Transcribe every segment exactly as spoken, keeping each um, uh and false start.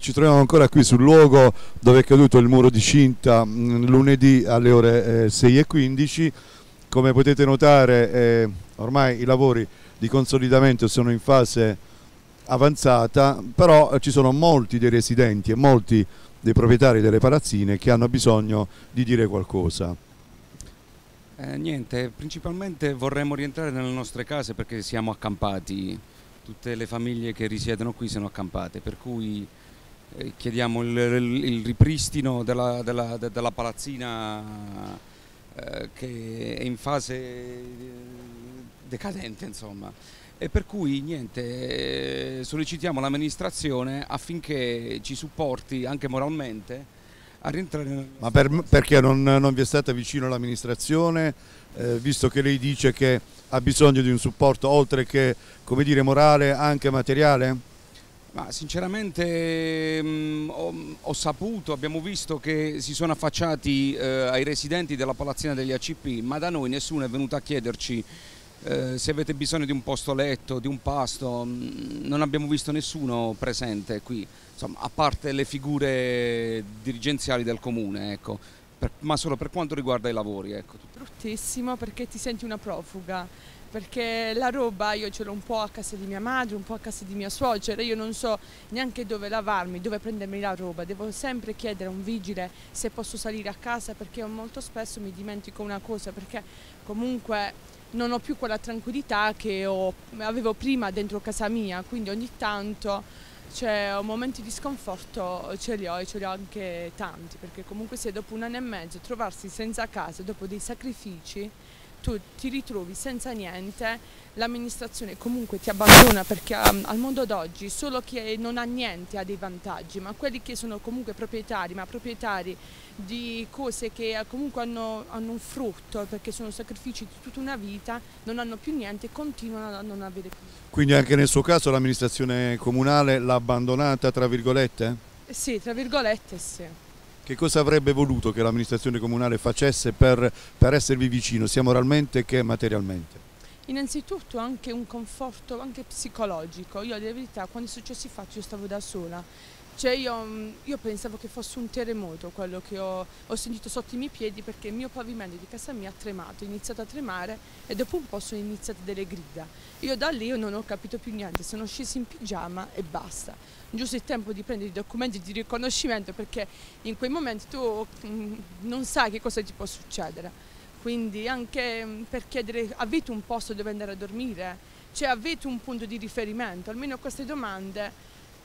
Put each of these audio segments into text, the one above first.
ci troviamo ancora qui sul luogo dove è caduto il muro di cinta mh, lunedì alle ore eh, sei e quindici. Come potete notare eh, ormai i lavori di consolidamento sono in fase avanzata, però eh, ci sono molti dei residenti e molti dei proprietari delle palazzine che hanno bisogno di dire qualcosa. Eh, niente, principalmente vorremmo rientrare nelle nostre case perché siamo accampati, tutte le famiglie che risiedono qui sono accampate, per cui eh, chiediamo il, il, il ripristino della, della, della palazzina eh, che è in fase decadente, insomma. E per cui niente, eh, sollecitiamo l'amministrazione affinché ci supporti anche moralmente a rientrare nel... Ma per, perché non, non vi è stata vicino l'amministrazione, eh, visto che lei dice che ha bisogno di un supporto oltre che, come dire, morale, anche materiale? Ma sinceramente mh, ho, ho saputo, abbiamo visto che si sono affacciati eh, ai residenti della palazzina degli A C P, ma da noi nessuno è venuto a chiederci eh, se avete bisogno di un posto letto, di un pasto. Mh, non abbiamo visto nessuno presente qui, insomma, a parte le figure dirigenziali del comune, ecco, per, ma solo per quanto riguarda i lavori. Ecco. Bruttissimo, perché ti senti una profuga, perché la roba io ce l'ho un po' a casa di mia madre, un po' a casa di mia suocera, io non so neanche dove lavarmi, dove prendermi la roba, devo sempre chiedere a un vigile se posso salire a casa, perché molto spesso mi dimentico una cosa, perché comunque non ho più quella tranquillità che ho, avevo prima dentro casa mia, quindi ogni tanto cioè, momenti di sconforto ce li ho e ce li ho anche tanti, perché comunque se dopo un anno e mezzo trovarsi senza casa, dopo dei sacrifici, tu ti ritrovi senza niente, l'amministrazione comunque ti abbandona, perché um, al mondo d'oggi solo chi non ha niente ha dei vantaggi, ma quelli che sono comunque proprietari, ma proprietari di cose che comunque hanno, hanno un frutto, perché sono sacrifici di tutta una vita, non hanno più niente e continuano a non avere più. Quindi anche nel suo caso l'amministrazione comunale l'ha abbandonata, tra virgolette? Eh sì, tra virgolette sì. Che cosa avrebbe voluto che l'amministrazione comunale facesse per, per esservi vicino, sia moralmente che materialmente? Innanzitutto anche un conforto anche psicologico. Io, a dire la verità, quando è successo i fatti io stavo da sola. Cioè io, io pensavo che fosse un terremoto quello che ho, ho sentito sotto i miei piedi, perché il mio pavimento di casa mia ha tremato, è iniziato a tremare e dopo un po' sono iniziate delle grida. Io da lì non ho capito più niente, sono scesa in pigiama e basta. Giusto il tempo di prendere i documenti di riconoscimento, perché in quei momenti tu mh, non sai che cosa ti può succedere. Quindi anche mh, per chiedere, avete un posto dove andare a dormire? Cioè avete un punto di riferimento? Almeno queste domande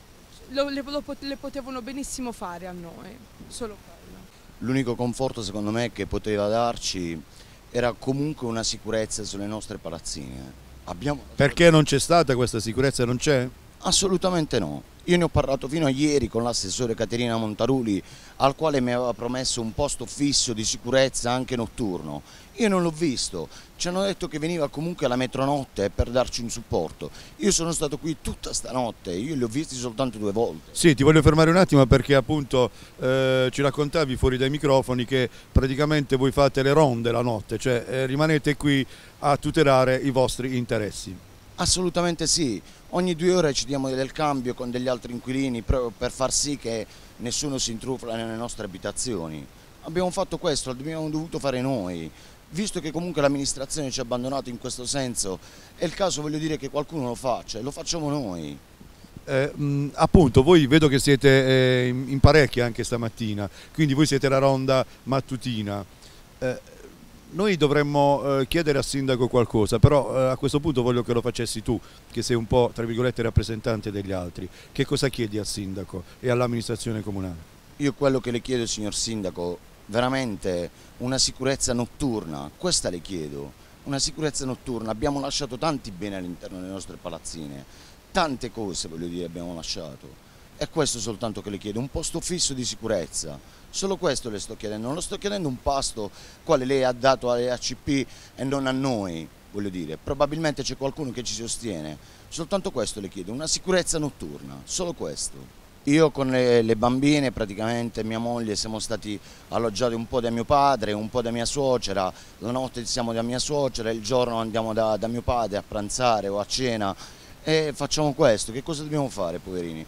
lo, le, lo, le potevano benissimo fare a noi, solo quello. L'unico conforto secondo me che poteva darci era comunque una sicurezza sulle nostre palazzine. Abbiamo... Perché non c'è stata questa sicurezza, non c'è? Assolutamente no. Io ne ho parlato fino a ieri con l'assessore Caterina Montaruli, al quale mi aveva promesso un posto fisso di sicurezza anche notturno. Io non l'ho visto, ci hanno detto che veniva comunque alla metronotte per darci un supporto. Io sono stato qui tutta stanotte, io li ho visti soltanto due volte. Sì, ti voglio fermare un attimo perché appunto eh, ci raccontavi fuori dai microfoni che praticamente voi fate le ronde la notte, cioè eh, rimanete qui a tutelare i vostri interessi. Assolutamente sì, ogni due ore ci diamo del cambio con degli altri inquilini proprio per far sì che nessuno si intrufola nelle nostre abitazioni. Abbiamo fatto questo, l'abbiamo dovuto fare noi, visto che comunque l'amministrazione ci ha abbandonato in questo senso, è il caso, voglio dire, che qualcuno lo faccia e lo facciamo noi. Eh, mh, appunto, voi vedo che siete eh, in, in parecchi anche stamattina, quindi voi siete la ronda mattutina. Eh, Noi dovremmo eh, chiedere al sindaco qualcosa, però eh, a questo punto voglio che lo facessi tu, che sei un po', tra virgolette, rappresentante degli altri. Che cosa chiedi al sindaco e all'amministrazione comunale? Io quello che le chiedo, signor sindaco, veramente una sicurezza notturna, questa le chiedo, una sicurezza notturna. Abbiamo lasciato tanti beni all'interno delle nostre palazzine, tante cose, voglio dire, abbiamo lasciato. È questo soltanto che le chiedo, un posto fisso di sicurezza. Solo questo le sto chiedendo, non lo sto chiedendo un pasto quale lei ha dato alle A C P e non a noi, voglio dire. Probabilmente c'è qualcuno che ci sostiene, soltanto questo le chiedo, una sicurezza notturna, solo questo. Io con le, le bambine, praticamente mia moglie, siamo stati alloggiati un po' da mio padre, un po' da mia suocera, la notte siamo da mia suocera, il giorno andiamo da, da mio padre a pranzare o a cena e facciamo questo. Che cosa dobbiamo fare, poverini?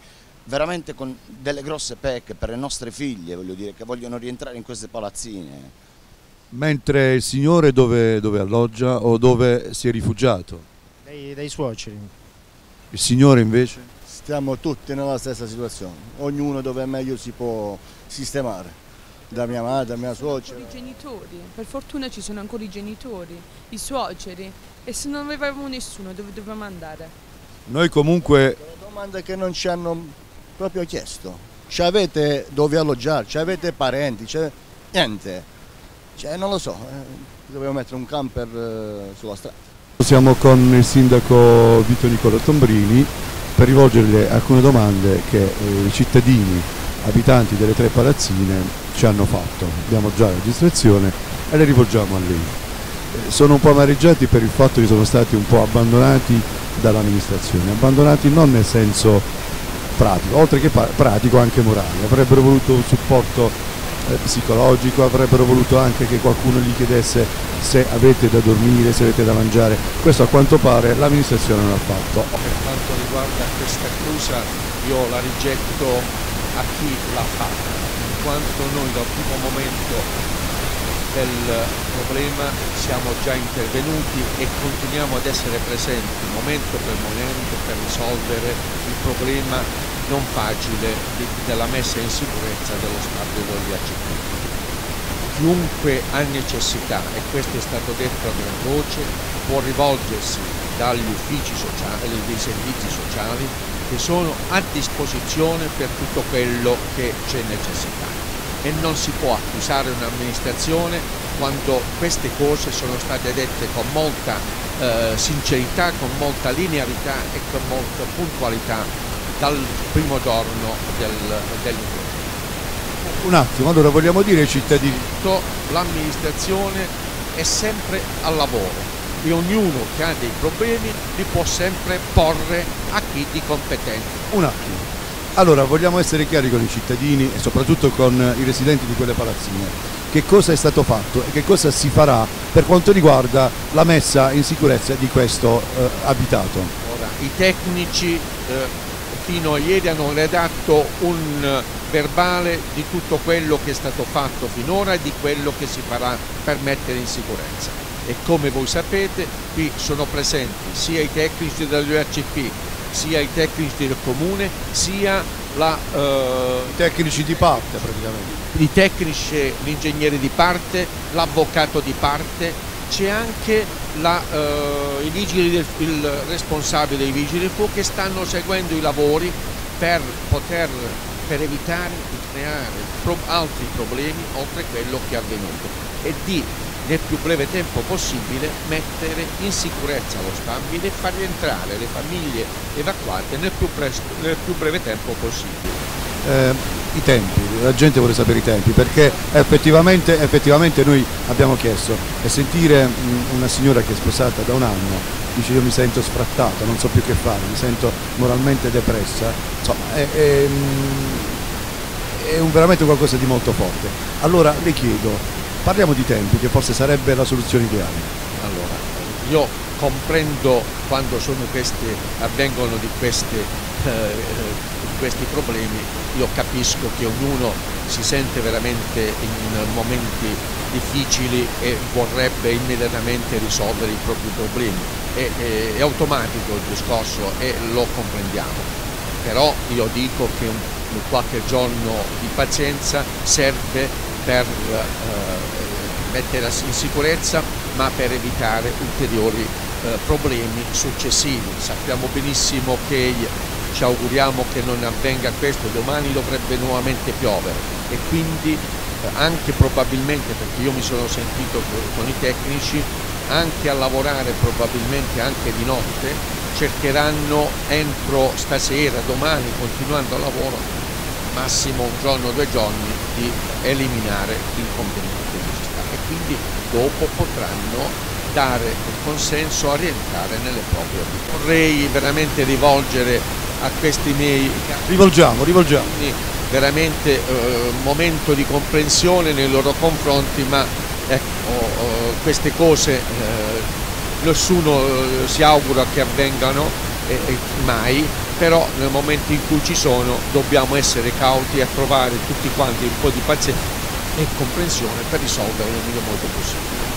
veramente con delle grosse pecche per le nostre figlie, voglio dire, che vogliono rientrare in queste palazzine. Mentre il signore dove, dove alloggia o dove si è rifugiato? Dei, dei suoceri. Il signore invece? Stiamo tutti nella stessa situazione, ognuno dove meglio si può sistemare. Da mia madre, da mia suocera. I genitori, per fortuna ci sono ancora i genitori, i suoceri, e se non avevamo nessuno dove dovevamo andare? Noi comunque... La domanda che non ci hanno proprio chiesto, ci avete dove alloggiare, ci avete parenti, c'è niente, cioè non lo so, eh, dovevo mettere un camper eh, sulla strada. Siamo con il sindaco Vito Nicola Tombrini per rivolgergli alcune domande che eh, i cittadini abitanti delle tre palazzine ci hanno fatto. Abbiamo già la registrazione e le rivolgiamo a lei. Eh, sono un po' amareggiati per il fatto che sono stati un po' abbandonati dall'amministrazione, abbandonati non nel senso pratico, oltre che pratico anche morale. Avrebbero voluto un supporto eh, psicologico, avrebbero voluto anche che qualcuno gli chiedesse se avete da dormire, se avete da mangiare. Questo a quanto pare l'amministrazione non ha fatto. Per quanto riguarda questa accusa io la rigetto a chi l'ha fatta, in quanto noi dal primo momento del problema siamo già intervenuti e continuiamo ad essere presenti momento per momento per risolvere il problema non facile di, della messa in sicurezza dello stadio degli A C P. Chiunque ha necessità, e questo è stato detto a gran voce, può rivolgersi dagli uffici sociali, dei servizi sociali che sono a disposizione per tutto quello che c'è necessità. E non si può accusare un'amministrazione quando queste cose sono state dette con molta eh, sincerità, con molta linearità e con molta puntualità dal primo giorno del, dell'incontro. Un attimo, allora vogliamo dire ai cittadini... L'amministrazione è sempre al lavoro e ognuno che ha dei problemi li può sempre porre a chi di competente. Un attimo. Allora, vogliamo essere chiari con i cittadini e soprattutto con i residenti di quelle palazzine. Che cosa è stato fatto e che cosa si farà per quanto riguarda la messa in sicurezza di questo eh, abitato? Ora, i tecnici eh, fino a ieri hanno redatto un verbale di tutto quello che è stato fatto finora e di quello che si farà per mettere in sicurezza. E come voi sapete, qui sono presenti sia i tecnici dell'U A C P, sia i tecnici del comune, sia la, eh, I tecnici di parte praticamente. I tecnici, l'ingegnere di parte, l'avvocato di parte, c'è anche la, eh, i vigili del, il responsabile dei vigili del fuoco che stanno seguendo i lavori per poter per evitare di creare pro, altri problemi oltre quello che è avvenuto e di nel più breve tempo possibile mettere in sicurezza lo stabile e far rientrare le famiglie evacuate nel più, presto, nel più breve tempo possibile. Eh, I tempi, la gente vuole sapere i tempi perché effettivamente, effettivamente noi abbiamo chiesto e sentire mh, una signora che è sposata da un anno dice io mi sento sfrattata, non so più che fare, mi sento moralmente depressa, insomma è, è, è un, veramente qualcosa di molto forte. Allora le chiedo, parliamo di tempi, che forse sarebbe la soluzione ideale. Allora, io comprendo quando sono queste, avvengono di, queste, eh, di questi problemi, io capisco che ognuno si sente veramente in momenti difficili e vorrebbe immediatamente risolvere i propri problemi. È, è, è automatico il discorso e lo comprendiamo, però io dico che un, un qualche giorno di pazienza serve per eh, mettere in sicurezza ma per evitare ulteriori eh, problemi successivi. Sappiamo benissimo che ci auguriamo che non avvenga questo, domani dovrebbe nuovamente piovere e quindi eh, anche probabilmente, perché io mi sono sentito con i tecnici, anche a lavorare probabilmente anche di notte, cercheranno entro stasera, domani, continuando a lavoro, massimo un giorno o due giorni, di eliminare l'inconveniente che ci sta e quindi dopo potranno dare il consenso a rientrare nelle proprie abitazioni. Vorrei veramente rivolgere a questi miei rivolgiamo, rivolgiamo veramente eh, un momento di comprensione nei loro confronti, ma ecco, eh, queste cose eh, nessuno eh, si augura che avvengano eh, eh, mai, però nel momento in cui ci sono dobbiamo essere cauti a trovare tutti quanti un po' di pazienza e comprensione per risolverlo nel miglior modo possibile.